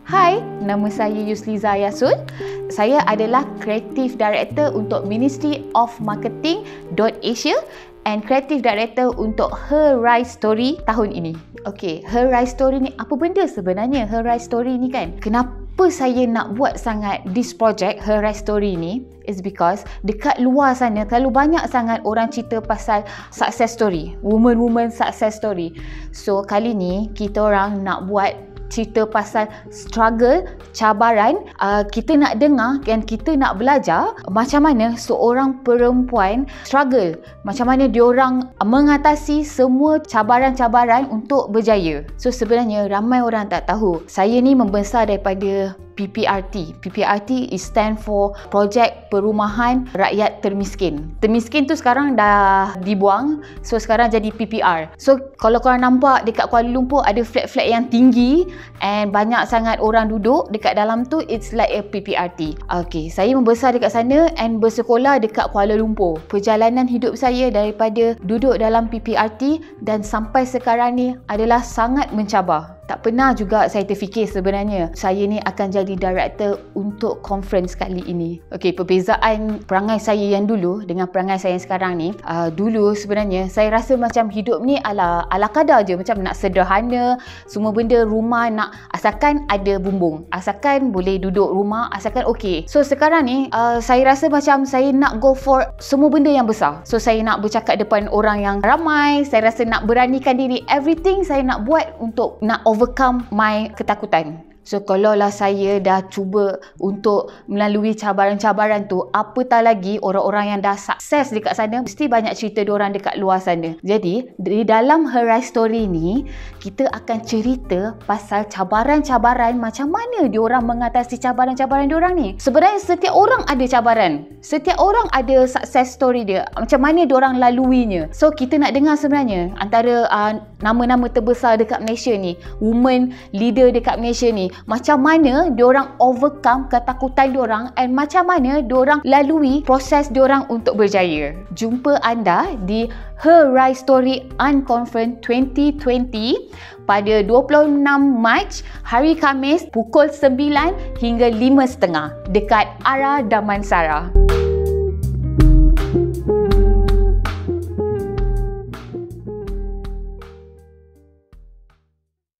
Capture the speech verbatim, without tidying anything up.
Hai, nama saya Yusliza Yasul. Saya adalah Creative Director untuk Ministry of Marketing Asia and Creative Director untuk Her Rise Story tahun ini. Okey, Her Rise Story ni apa benda sebenarnya? Her Rise Story ni kan, kenapa saya nak buat sangat this project Her Rise Story ni is because dekat luar sana terlalu banyak sangat orang cerita pasal success story, woman-woman success story. So kali ni kita orang nak buat cerita pasal struggle, cabaran. uh, Kita nak dengar dan kita nak belajar macam mana seorang perempuan struggle, macam mana diorang mengatasi semua cabaran-cabaran untuk berjaya. So sebenarnya ramai orang tak tahu, saya ni membesar daripada P P R T. P P R T is stand for Projek Perumahan Rakyat Termiskin. Termiskin tu sekarang dah dibuang, so sekarang jadi P P R. So kalau korang nampak dekat Kuala Lumpur ada flat-flat yang tinggi and banyak sangat orang duduk dekat dalam tu, it's like a P P R T. Okay, saya membesar dekat sana and bersekolah dekat Kuala Lumpur. Perjalanan hidup saya daripada duduk dalam P P R T dan sampai sekarang ni adalah sangat mencabar. Tak pernah juga saya terfikir sebenarnya saya ni akan jadi director untuk conference kali ini. Okey, perbezaan perangai saya yang dulu dengan perangai saya yang sekarang ni, uh, dulu sebenarnya saya rasa macam hidup ni ala ala kadar je, macam nak sederhana, semua benda rumah nak asalkan ada bumbung, asalkan boleh duduk rumah, asalkan okey. So sekarang ni uh, saya rasa macam saya nak go for semua benda yang besar. So saya nak bercakap depan orang yang ramai, saya rasa nak beranikan diri, everything saya nak buat untuk nak overcome my ketakutan. So kalaulah saya dah cuba untuk melalui cabaran-cabaran tu, apatah lagi orang-orang yang dah sukses dekat sana, mesti banyak cerita diorang dekat luar sana. Jadi di dalam Her Rise Story ni, kita akan cerita pasal cabaran-cabaran, macam mana diorang mengatasi cabaran-cabaran diorang ni. Sebenarnya setiap orang ada cabaran, setiap orang ada success story dia, macam mana diorang laluinya. So kita nak dengar sebenarnya antara uh, nama-nama terbesar dekat Malaysia ni, woman leader dekat Malaysia ni, macam mana diorang overcome ketakutan diorang and macam mana diorang lalui proses diorang untuk berjaya. Jumpa anda di Her Rise Story UnConference twenty twenty pada dua puluh enam Mac, hari Khamis, pukul sembilan hingga lima tiga puluh dekat Ara Damansara.